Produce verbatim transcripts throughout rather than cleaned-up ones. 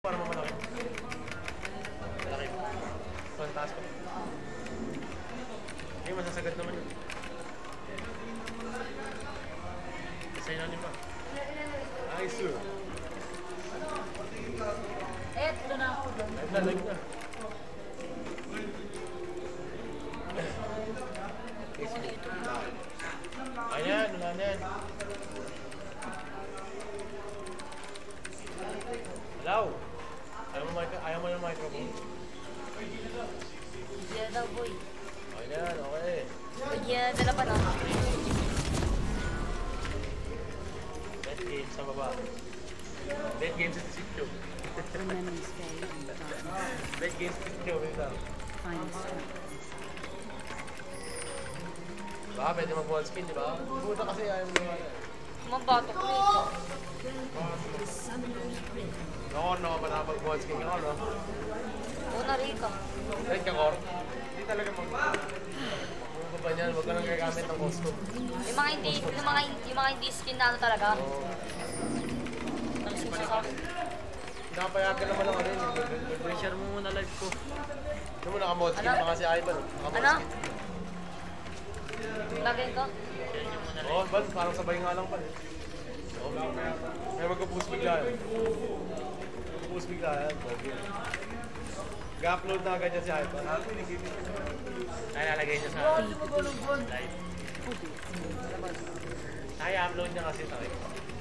Para mamalaki. Malaki. Pantas ko. Hindi, masasagad naman yun. Isa yun nanin pa. Ay, sir. Eh, ito na ako doon. Live na, live na. Ayan, wala na yan. Hello? Ayaw mo, ayaw mo yung microphone? Hindi na daw, boy. Okay na yan, okay. Hindi na dala pa na. Bet game sa baba. Bet game sa sityo. Bet game sa sityo, wait lang. Baka pwede mag-wall spin, di ba? Buta kasi ayaw mo naman eh. Mabato ko ito. Ako, no, pa nakapag-wall spin ako, no? Oo, narika. Right ka, Cor? Hindi talaga mag... Ano ba ba niyan? Huwag ka nang gagamit ng costume. Yung mga hindi, yung mga, yung mga hindi skin na ano talaga. Oo. Nagising sa sauce. Nakapayagan naman ako rin. Pressure mo muna live ko. Ano mo, naka-mod skin pa kasi Ivan. Ano? Lagay ko? Oo, Van, parang sabay nga lang pa eh. Oo, may magka-boost bigla yan. Mag-boost bigla yan. Ga-upload na agad yan si Ivan. Ay, lalagay niya sa live. Ay, upload niya kasi tayo.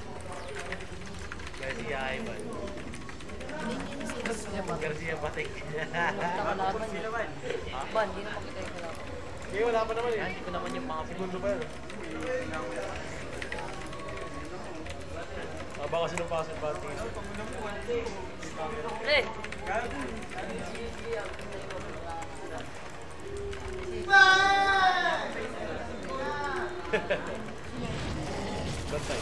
Garcia Ivan. Garcia Batik. Nakalaban niya. Ba, hindi na makita yung kalaban. Eh, wala pa naman eh. Hindi ko naman yung mga segundo pa yun. Ah, baka sinupasan pa ang tingin. Eh! Bantay.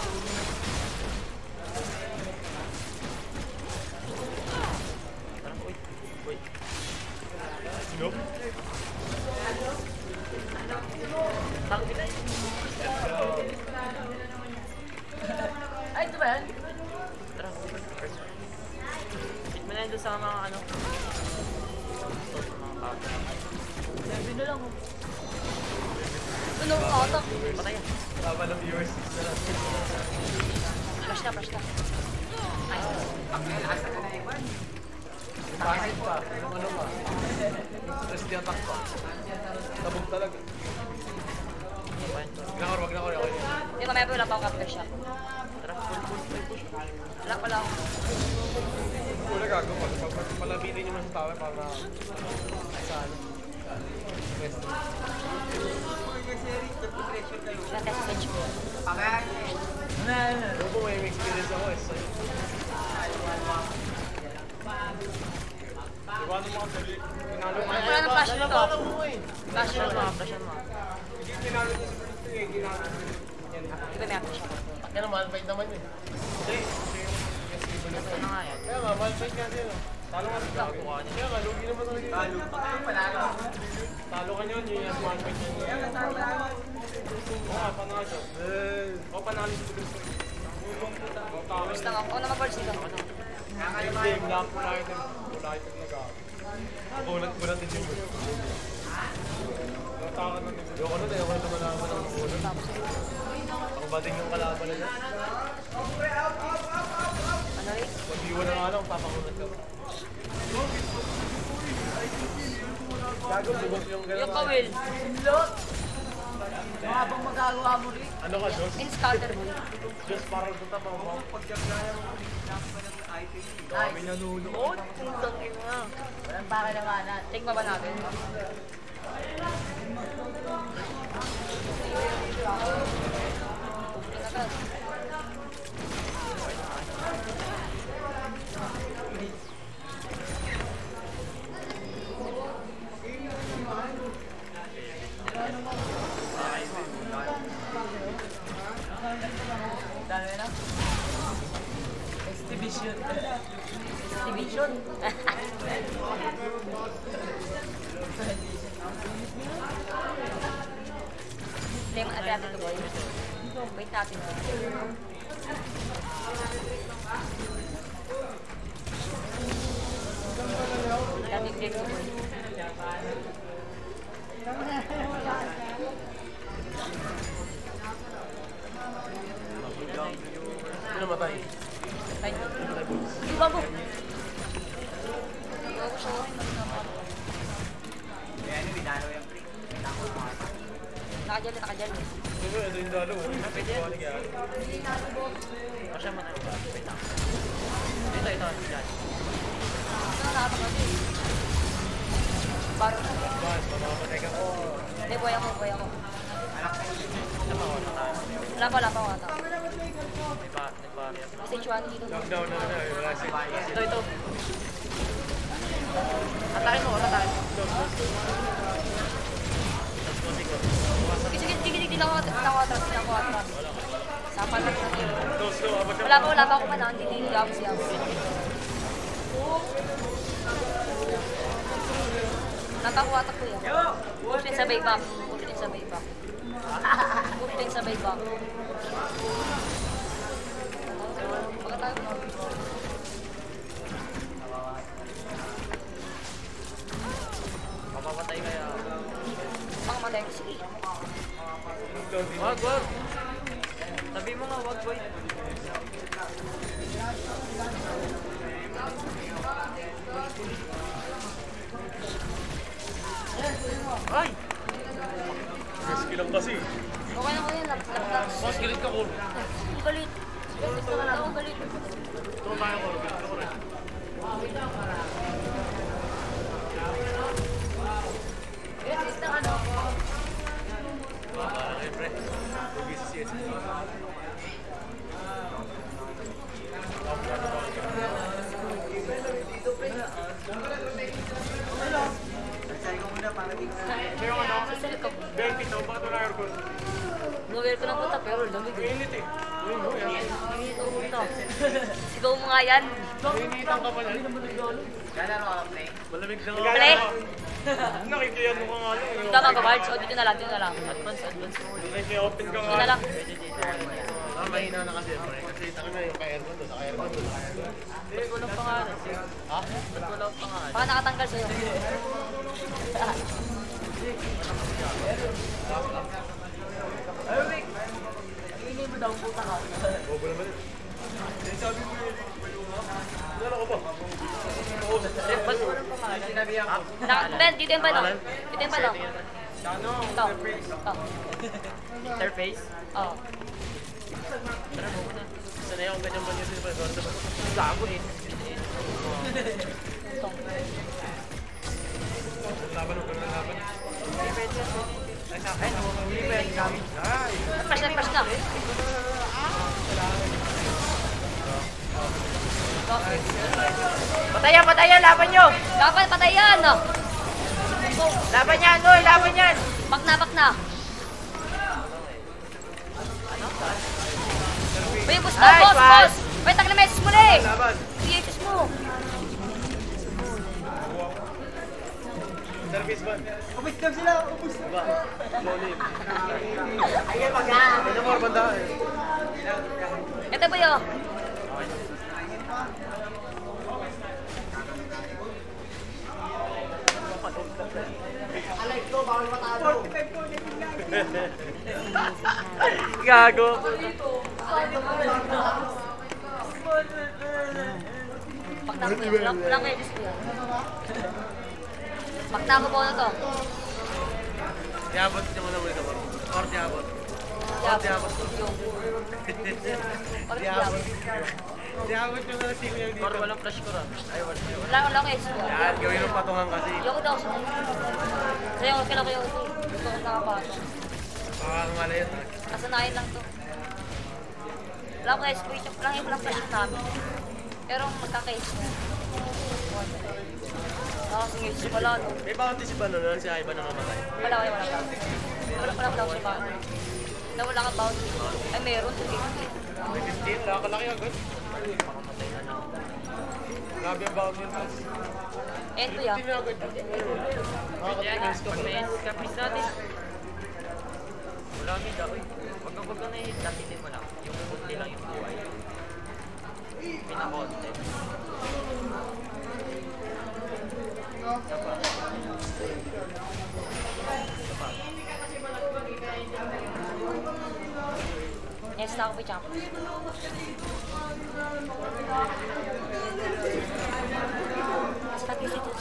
Parang, uy, uy. Sino? Parang kita eh. Ay, ito ba yan? Tara, first. Hit mo na yun doon sa mga ano. Ito, sa mga kapit. Sabi na lang. Ano, auto? Patay yan. Tama ng viewers. Flash na, flash na. Nice. Bakit pa? Yung ano pa? Stress di attack pa. Tabog talaga. Ginakor, wag na ko. Hindi, mamaya pa wala pa akong ka-flash siya. Tara, pull, pull, pull, push. Wala pala ako. Wala gago. Palabitin nyo man sa tower para sa ano. Rest. Na-test bench ko. Ano po may experience ako eh. Diba ano mga sabi? Pinalo mo. Wala ng flash nito. Pinalo mo eh. Flash Flash nito. mo, flash mo. Hindi pinalo niya sa gusto eh. Ginalo niya. Di ba may flash ako? Kaya naman, fight naman yun. Hindi. Ano nga yan? Kaya nga, one fight kasi no. Talo nga si Gago. Kaya nga, lugi naman talaga yun. Talo. Talo ka nyo, yun yung one fight yun. Oo nga, panalo siya. Oo, panalo siya. First lang ako. Oo naman, first dito. Hindi, wala po na item. Wala item na Gago. Bulat, bulat din yung bulat. Natakan na nito. Ayoko nun, ayoko na malaman ng bulat. Ang bating yung kalaban na niya. Ano rin? Mag-iwan na nga lang, papakunat ka. Gago, bubos yung gano'n. Yung kawil. Look! Habang magagawa mo rin. Ano ka, Diyos? In-scouter mo. Diyos, parang punta pa mo. Pagkagaya mo, dami na nunood. Putang ina. Walang baka naman na. Take ba ba natin? Dami na? Exhibition. Exhibition? Hindi, mag-ate natin ito, boy. Wait natin ito. Game ko. Ano matay? Ay, bago. Nakadyan na, nakadyan. Ito yung dalo. Pwede yan? Masya mo na yung bago. Wait lang. Dito, ito. Yan. Ito na nakapagod eh. Baro na. Mas, mamamatay ka ko. Hindi, buhay ako, buhay ako. Ito pa, wala tayo. Wala pa, wala pa, wala pa. May pa, may barrier. Stage one dito. Lockdown na na. Wala si Ito, ito. Atakin mo, atakin mo. Sige, sige, sige, sige, dito ako, dito ako atras, dito ako atras. Sapat lang natin. Dos, no, abot Wala pa, wala pa ako man, hindi, hindi, yaw, siyaw. Natakuwatak ko yan. Push din sa bayback. Push din sa bayback. Push din sa bayback. Baka tayo mo. Mapapatay kaya. Baka matay ko, sige. Wag, wag. Sabi mo nga, wag, boy. Ay! Risky lang kasi. Okay na ko yun, lap, lap, lap. Mas galit ka ko. Ang galit. Gusto na ako, galit. Ito tayo ko. Ito ko rin. Yes, na ano. Ah, siyempre. Lugi si C S. Pero ano? Sasali ko. twenty to, bakit wala aircon? Nowhere ko ng punta, pero lamig eh. Mainit eh. Mainit ako punta. Sigaw mo nga yan. Mainitan ka pa yan. Malamig na nga. Play. Nakikiyan mo ka nga lang. Dito ka mag-awards o dito na lang, dito na lang. Advance, advance. Naki-open ka nga. Dito na lang. Pwede dito. Ah, mahina na kasi. Kasi taka na yung ka-aircon doon. Naka-aircon doon. Ba't walang pangalan? Ha? Ba't walang pangalan? Baka nakatanggal sa'yo. Erwin! Hindi mo daw puta ka. Bobo naman yun. Sinasabi mo yun. Wala ko ba? Eh, ba't walang pangalan? Sinabi ako. Na, Ben, dito yung balong. Dito yung balong. Ano? Ito. Ito. Interface? Oo. Tara mo muna. Sanay akong ganyan ba niya sila? Gago eh. Ito. Laban mo, ganun laban. Ay, sa akin. Hindi ba yung gamit? Ay! Fresh na, fresh na. Patayan, patayan! Laban nyo! Dapat patayan. Laban yan, oy! Laban yan! Bak na, bak na. Uy, boss daw, Nice boss, one. boss. Uy, tag na message mo na eh. Laban. P H S mo. Service ba? Ubus lang sila! Ubus lang! Ba? Slowly. Ayan, mag ah! Ganyan mo, banda eh. Ito ba yun? Gago! Bak na ko yun. Lang, lang edis ko yun. Bak na ko po na to. Diabot niya mo na muna ito. Or diabot. Diabot. Diabot. Yung. Or Diabot. diabot. Diabot yung natin ko yung dito. Or walang flash ko ra. Ay, wala. ay, wala. Lang, lang edis ko. Yan, gawin ng patungan kasi. Yung daw sa Sa'yo, okay lang ko yung ito. Gusto ko nakapasok. Pakakangala yan ha. Kasanayan lang to. Wala ko S P, lang yung lang flash namin. Pero magkaka-S P. Ah, sige, sige pala, no? May bounty si Bano na si Ivan na namatay. Wala, wala, wala. Wala, wala, wala, wala. Na wala ka bounty. Ay, meron, sige. May fifteen, nakakalaki agad. Grabe ang bounty yun. End to yan. fifteen na agad. Yan, pag na-escape natin. Wala may daw eh. Pag kapag ka na-hit, lapitin mo lang. Yung kunti lang yung buhay. Pinakonte. Yes, na ako pa champ. Mas pati dito.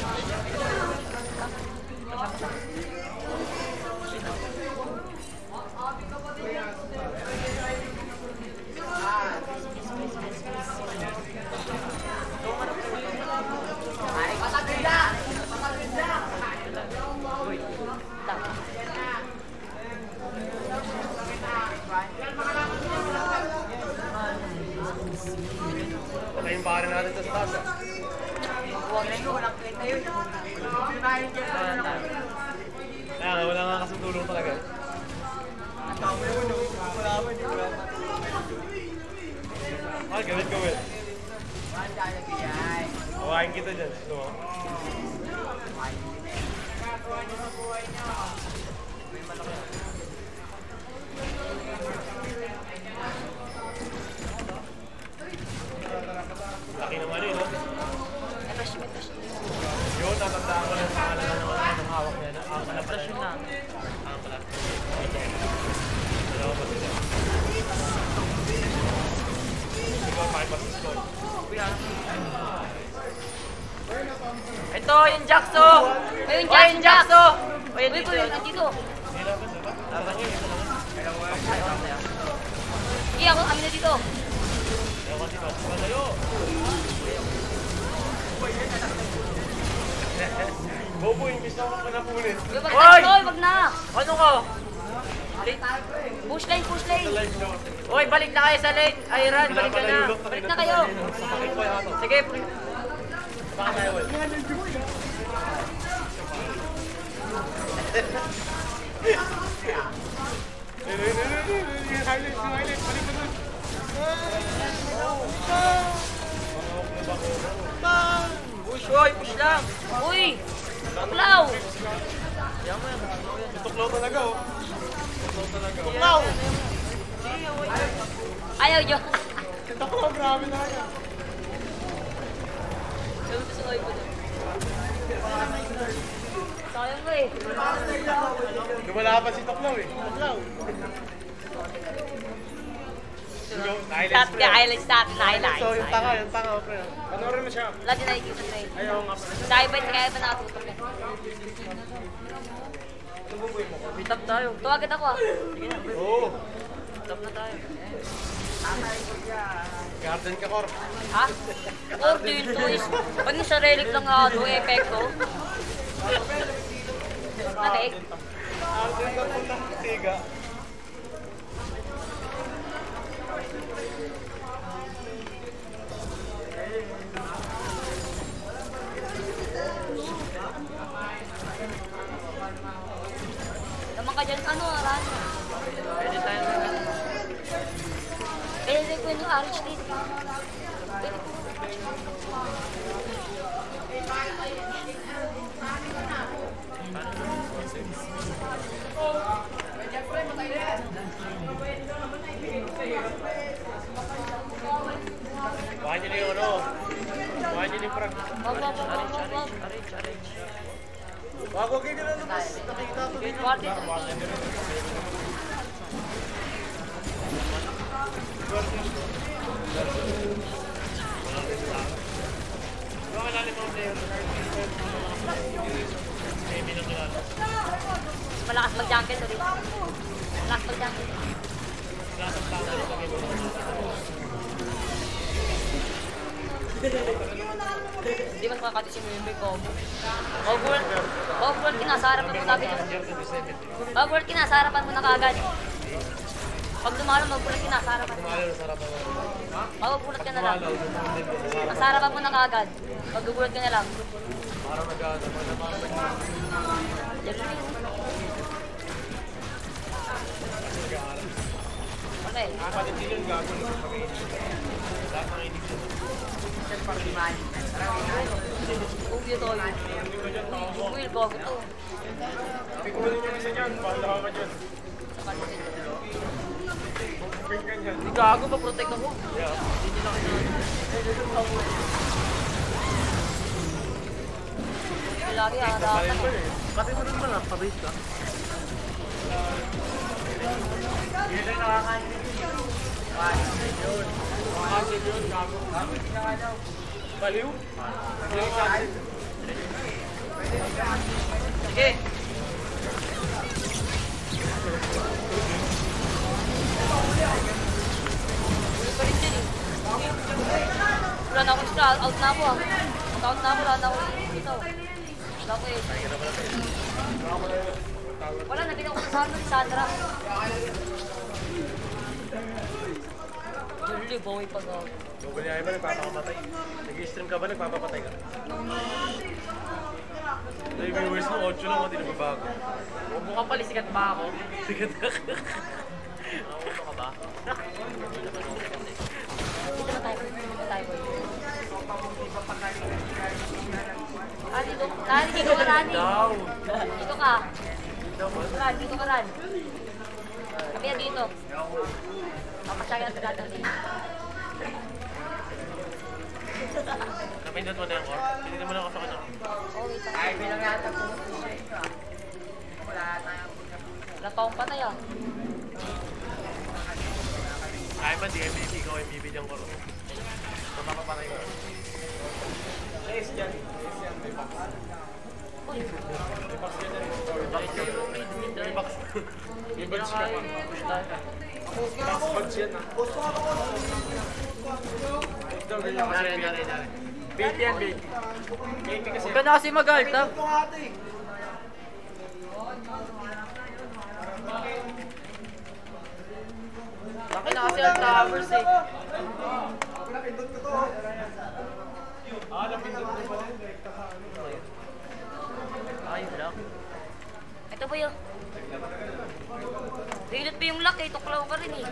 Patay yung pare natin sa taas. Huwag na yun. Kaya nga, wala nga kasutulong talaga. Ah, gawin gawin. Hawain kita dyan. Ito mo. Laki naman yun, no? Yun, natandaan ko yung pangalan ng mga hawak niya. Ang pala pala yun. Ang pala. Dalawa ba sila? Ikaw, pakipasas ko. Ito, yung Jaxo! Ayun, Oy, yung Jaxo! Oy, Uy, dito uy, yun. dito. Hindi lang ba? Dapat yun. Hindi ako, kami na dito. Ewan si Mas. Malayo! Bobo, imbis na ako panapunin. Uy, wag Oy! na, Oy, wag na. Ano ko? Push lane, push lane. Oy, balik na kayo sa lane! Iron, balik ka na! Balik na kayo. Sakit ko yung ato. Sige, Baka tayo, Will. Yung highlight, yung highlight. Balik ka dun. push, oy, push lang! Uy, tuklaw. Yan mo yan. Tuklaw talaga, oh. Tuklaw talaga. Tuklaw! Ayaw nyo. Tuklaw, grabe na yan. Sabi ko sa kayo ko doon. Sayang ko eh. Lumala pa si Tuklaw, eh. Tuklaw. Stop the highlights, stop the highlights. So, yung tanga, yung tanga, pre. Panoorin mo siya. Wala din nakikita sa eh. Ayaw nga pa. Dahil ba kaya ba nakatutok eh? Bitap tayo. Tuwagad ako ah. Oo. Bitap na tayo. Garden ka, Cor. Ha? Or dito is, pag sa relic lang ako, do epekto. Nalig? Garden ka, punta sa tiga. Naman ka dyan, ano, aran? Pwede tayo na. Pwede ko yung R H D. Pwede ko. Bukahan nyo na yung ano. Bukahan nyo na yung frag. Wag, wag, wag, wag, wag, wag. Arrange, arrange. Wag, wag kayo na lumabas. Nakikita ko dito. Wag dito. Baka lalim ako sa'yo. Eh, binutulala. Malakas mag-jungle, sorry. Malakas mag-jungle. Lasang tao na ito. Hindi mas makakatis yung may combo. Overworld. Overworld, kinasarapan mo kagad yun. Overworld, kinasarapan mo na kagad. Pag dumalo, mag-overworld, kinasarapan mo. Kumalo na sarap ako. Mag-overworld ka na lang. Kumalo, dumundin ko. Sarap. Masarapan mo na kagad. Mag-overworld ka na lang. Parang nag-ano. Yan lang yun. Okay. Kapatid din yung gago na pag-inig. Lahat ng inig yun. Uwi ito yun. Uwi, bago to. Pikunin yung isa dyan. Bahala ka dyan. Hindi gago, pa-protect ako. Yeah. Hindi nila kailangan. lagi ah. Pati Dapat mo eh. Pati mo naman ah, pabase ka. Hindi na nakakain. Yun. Nakakain yun, gago. Baliw? Baliw sa akin. Sige! Ulit pa rin din eh. Wala na akong extra. Out na ako ah. Out na ako. Wala na ako dito. Wala ko eh. Wala na. Binang ko sa akin. Sandra. Juli, bawi pa ka. Mobile niya ba nagpapakamatay? Nag-stream ka ba? Nagpapapatay ka? So yung viewers mo, ocho lang ako, di nagbabago. Huwag mo ka pala, sikat ba ako? Sikat na ka. Auto ka ba? Dito na tayo. Dito na tayo. Ah, dito. Rani, dito ka, Rani. Daw! Dito ka. Ran, dito ka, Ran. Kami yan dito. Papasyagan natin natin dito. Napindot mo na yung core? Pinindot mo na ako sa kanya. Oh, wait. Ay, bilang yata po. Wala pa akong patay ah. Ay ba, di M V P ko, M V P dyan ko. Mapapapatay ko. Ace dyan. Ace yan, may box. Uy, May box yan yan. Bakit kayo? May box. May box ka pa. Box box yan ah. Ito, ganyan kasi. Nari, nari, nari. Bait yan, bait. Bait kasi. Huwag ka na kasi mag-alt, ha? Laki na kasi ang towers eh. Ah, napindot mo pala yun. Ay, lock. ito ba yun? Pinot pa yung lock eh. Tuklaw ka rin eh.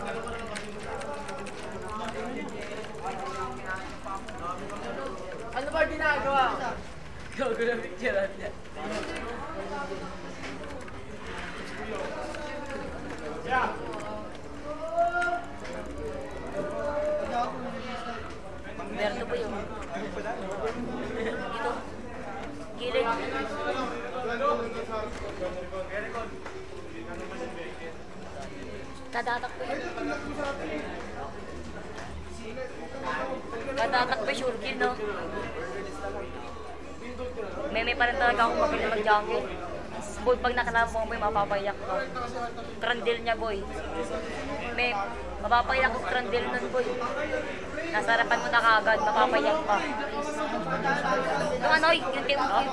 Ano ba ginagawa? Gago na picturean niya. Yeah. Meron ba yun? Dito. Gilid. Tadatak pa yun. Tadatak pa sure kill, no? Meme pa rin talaga ako mabili mag-jungle. Boy, pag nakalaman mo, boy, mapapayak ka. Trandil niya, boy. May, mapapayak ko trandil nun, boy. Nasa harapan mo na kagad, mapapayak ka. Yung ano, yung team, yung...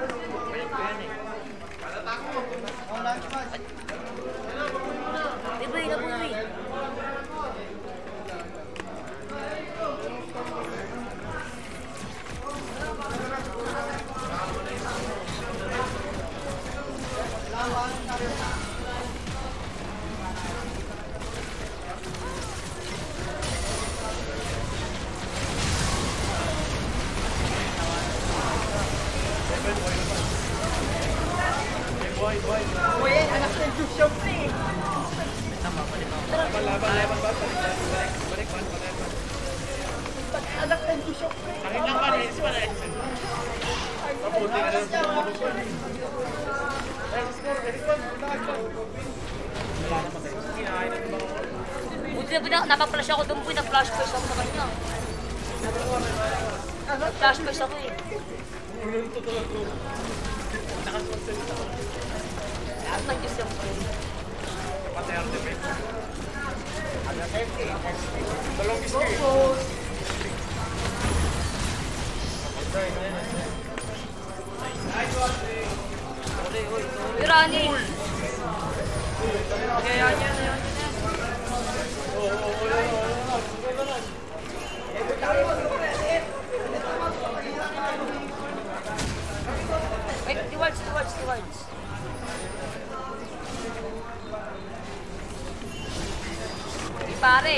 Di boy, na boy. Boy, boy. Uy, anak ng Joshua eh. Laban, laban, laban ba? Balik, balik, balik, balik. Anak ng Joshua eh. Akin lang ba? Naisip pa na eh. Mabuti ka lang. Kinain na ba ako? Buti na buti, napaplash ako doon po, na-flash first ako sa kanya. Flash first ako eh. Ununto talaga ko. Nakasponsorita ako. Lahat ng Diyos yung friend. Pati ultimate. Dalawang iski. Uy, Rani! Okay, yan, yan, yan. Wait, towards, towards, towards. Hey, pare!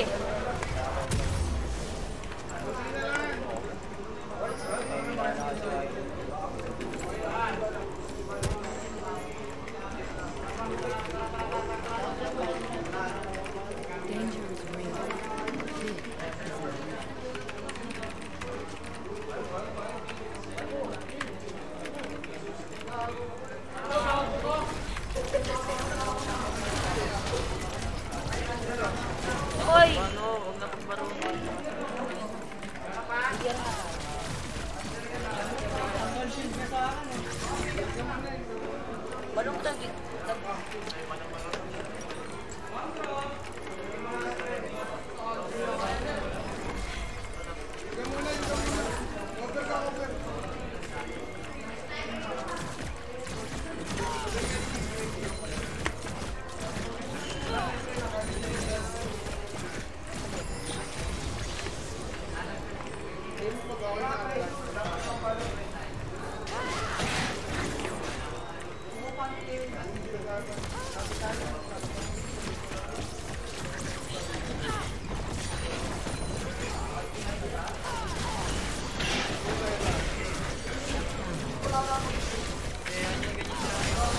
Kaya niya ganyan siya.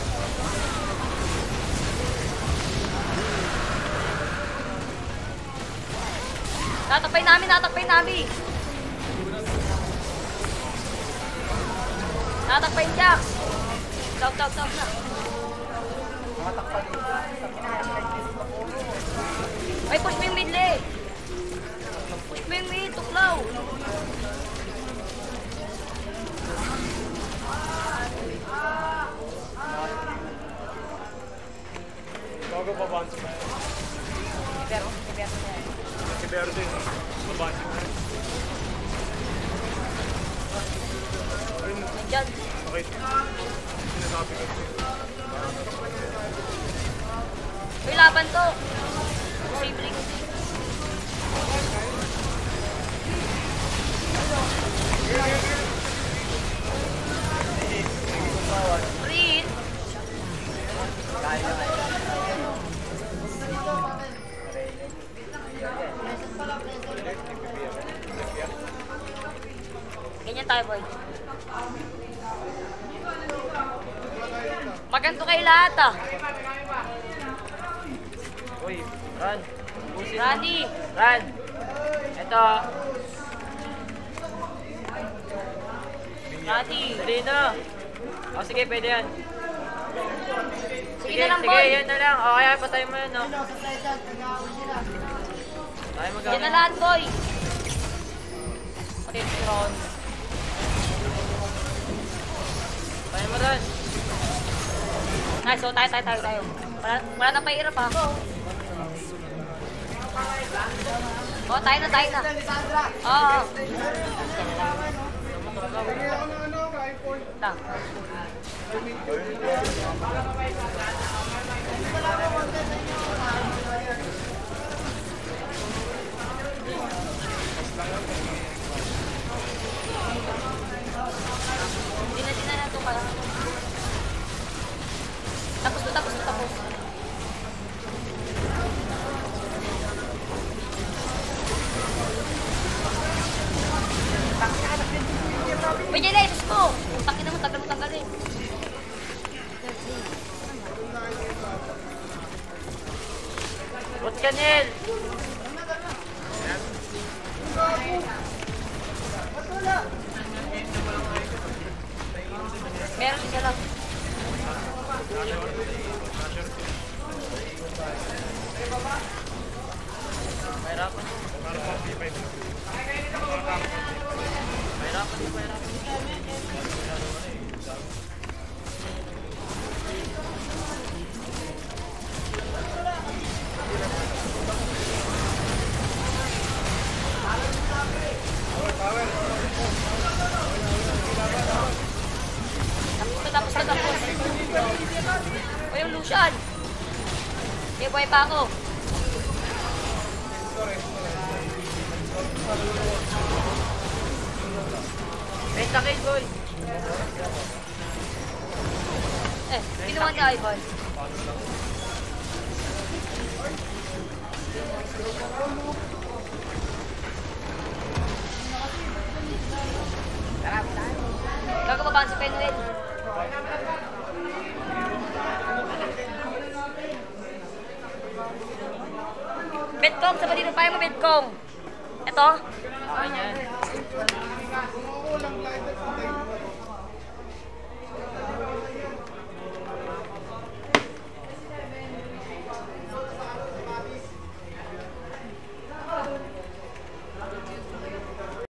Natakpay namin, natakpay namin. Natakpay yung Jax. Tawag, tawag, tawag na. Ay, push mo yung mid, Le. Push mo yung mid, tuklaw. Bago pa bounce pa. Pero, pero na eh. Si Verde, babounce pa. Diyan. Okay. Sinasabi ko. May laban to. Simple kasi. Green. Ganyan tayo, boy. Maganto kayo lahat, ah. Uy, run. Pusin mo. Randy. Run. Ito. Randy. Dali na. O, sige, pwede yan. Sige na lang, sige, boy. yan na lang. O, kaya patay mo yan, no? Tayo mag-awin. Yan na lahat, boy. Okay, Ron. Tayo mo rin. Nice, so tayo, tayo, tayo, tayo. Wala, wala na pahirap, ha? Oh, tayo na, tayo na. Oo. Ta. Hindi na, hindi na nato pala. Tapos to, tapos to, tapos. Uy, yan na, isus mo! Takin na mo, tagal mo tanggalin. What's Kanil? Meron isa lang. Mahirapan. Mahirapan, mahirapan. Tapos na, tapos na, tapos. O yung Lucian. May buhay pa ako. Pentakill, boy. Eh, pinuha niya Ivan. Gagawabaan si Penuel. Bedkong, sa balino pa mo, Bedkong. Ito. Okay yan.